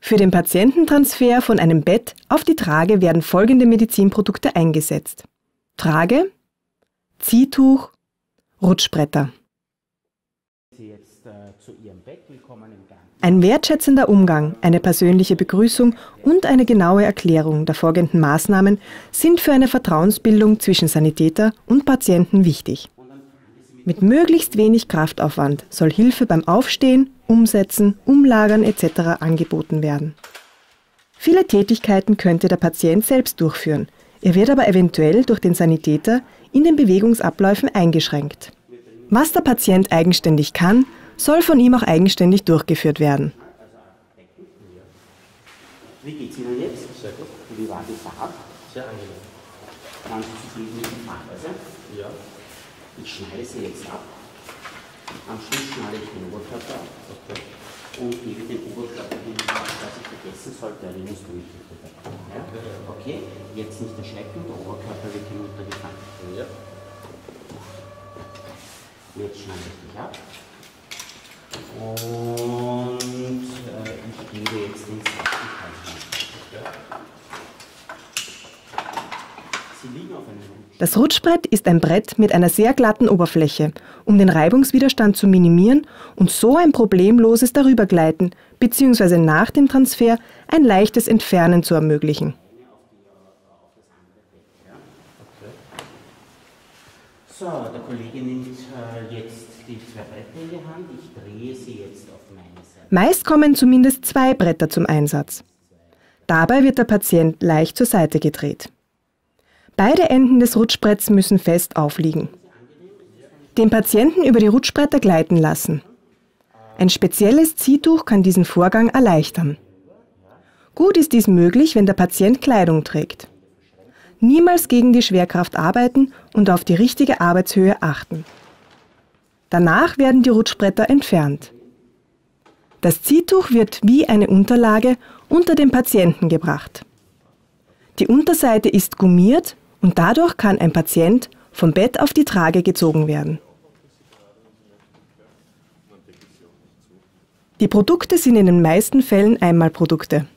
Für den Patiententransfer von einem Bett auf die Trage werden folgende Medizinprodukte eingesetzt: Trage, Ziehtuch, Rutschbretter. Ein wertschätzender Umgang, eine persönliche Begrüßung und eine genaue Erklärung der folgenden Maßnahmen sind für eine Vertrauensbildung zwischen Sanitäter und Patienten wichtig. Mit möglichst wenig Kraftaufwand soll Hilfe beim Aufstehen, Umsetzen, Umlagern etc. angeboten werden. Viele Tätigkeiten könnte der Patient selbst durchführen. Er wird aber eventuell durch den Sanitäter in den Bewegungsabläufen eingeschränkt. Was der Patient eigenständig kann, soll von ihm auch eigenständig durchgeführt werden. Wie geht es Ihnen jetzt? Sehr gut. Wie war die Fahrt? Sehr angenehm. Waren Sie zufrieden mit der Fahrweise? Ja. Ich schneide sie jetzt ab. Am Schluss schneide ich den Oberkörper ab. Okay. Und gebe den Oberkörper hin, was ich vergessen sollte, erinnerst du mich bitte daran. Ja? Okay, jetzt nicht erschrecken, der Oberkörper wird hinuntergefangen. Ja. Jetzt schneide ich dich ab. Und ich gebe jetzt den zweiten Teil hin. Sie liegen auf einem Rutsch. Das Rutschbrett ist ein Brett mit einer sehr glatten Oberfläche, um den Reibungswiderstand zu minimieren und so ein problemloses Darübergleiten bzw. nach dem Transfer ein leichtes Entfernen zu ermöglichen. So, der Kollege nimmt jetzt die zwei Bretter in die Hand. Ich drehe sie jetzt auf meine Seite. Meist kommen zumindest 2 Bretter zum Einsatz. Dabei wird der Patient leicht zur Seite gedreht. Beide Enden des Rutschbretts müssen fest aufliegen. Den Patienten über die Rutschbretter gleiten lassen. Ein spezielles Ziehtuch kann diesen Vorgang erleichtern. Gut ist dies möglich, wenn der Patient Kleidung trägt. Niemals gegen die Schwerkraft arbeiten und auf die richtige Arbeitshöhe achten. Danach werden die Rutschbretter entfernt. Das Ziehtuch wird wie eine Unterlage unter den Patienten gebracht. Die Unterseite ist gummiert und dadurch kann ein Patient vom Bett auf die Trage gezogen werden. Die Produkte sind in den meisten Fällen Einmalprodukte.